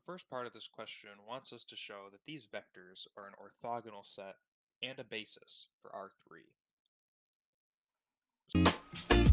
first part of this question wants us to show that these vectors are an orthogonal set and a basis for R3.